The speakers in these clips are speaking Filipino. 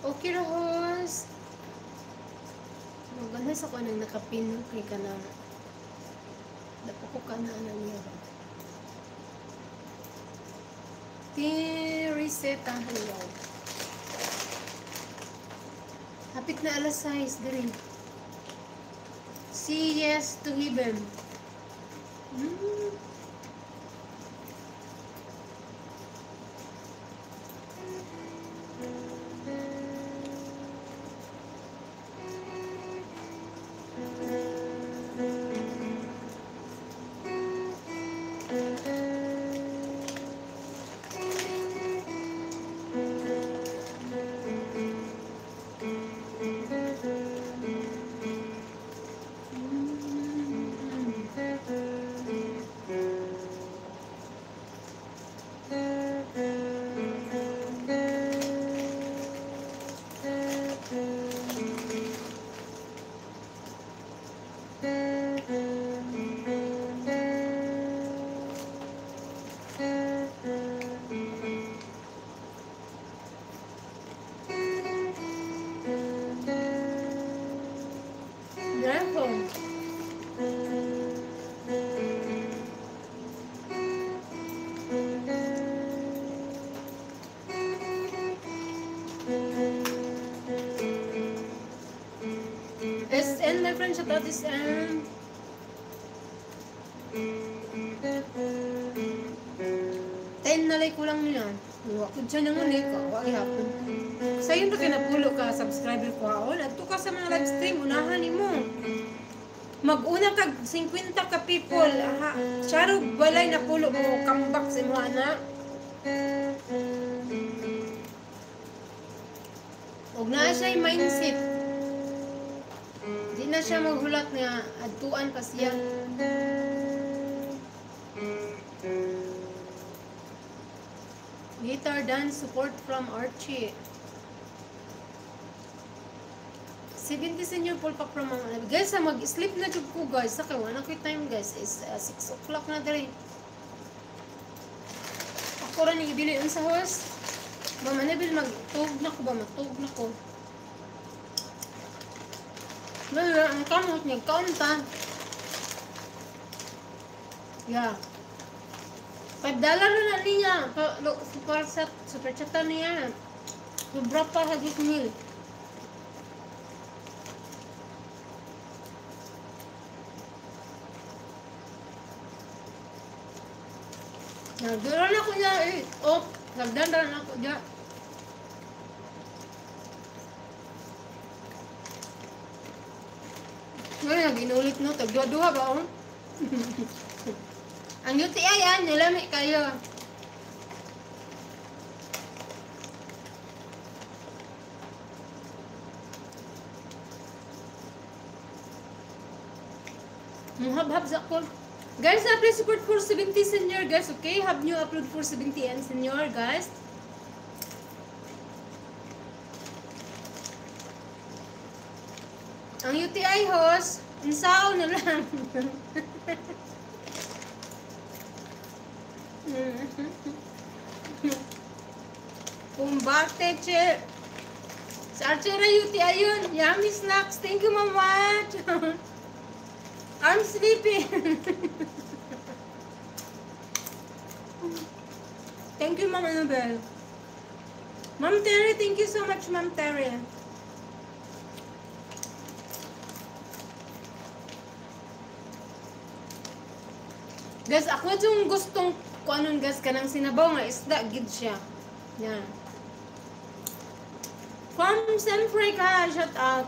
Okay ra, host. Maganas ako nang nakapin kay ka na. Dapat ko ka na niya ba? Reset ang hello. Hapit na alas 6 diri. Say yes to heaven. SN, my friend, shout out SN. Nalay ko lang niya. Wakod siya nang ulit ko. Wagi hapon. Sa'yo na kinapulo ka, subscriber ko haon. At ka sa mga live stream, unahan mo. Mag-una ka, 50 ka people. Charo, balay na pulo mo. Comeback sa mga anak. Huwag na siya yung mindset. Di na siya maghulat nga. Adtuan pa siya. Guitar dance support from Archie. 70 senior full pack from mga guys, mag-sleep na jud ko guys. Sa kawan ako time guys is 6 o'clock na diri. Ako ra ni ibili sa host. Mama nabil magtug na ko ba matug na ko. Wala ang kamot niya kaunta. Yeah. $5 na niya. Super chat niya. Sobra pa hagit nil. Nagdara na ko niya eh. Oh, nagdara na ko niya. Ngayon, ginulit no. Tagdua-dua ba oh? Ang UTI yan, nilami kayo. Hab-hab sa ko. Guys, apply support for 70 senior guys, okay? Have new upload for 70 and senior guys. Ang UTI host, insao na lang. Kumbate che. Sa Archera UTI yun. Yummy snacks. Thank you, Mama. I'm sleepy. Thank you, Mama Nobel. Ma'am Terry, thank you so much, Ma'am Terry. Guys, ako yung gustong kung anong guys kanang sinabaw nga isda, gid siya. Yan. From Semfrey ka, shout out.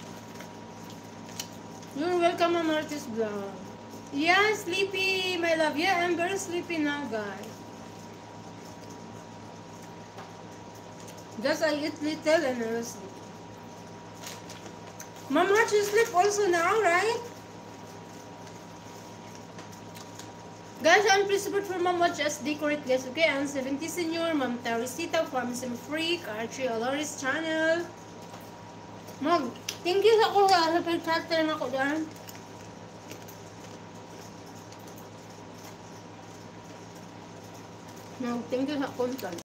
You're welcome on Artist Vlog. Yeah, sleepy, my love. Yeah, I'm very sleepy now, guys. Just I eat little and I sleep. Mom, Arch, you sleep also now, right? Guys, I'm please support for Mom Watch as decorate guys, okay? I'm 70 senior, Mom Tarisita from Semfree, Archie Aloris channel. Mom, thank you sa ako sa pag-chatter na ako dyan. Mom, thank you sa content.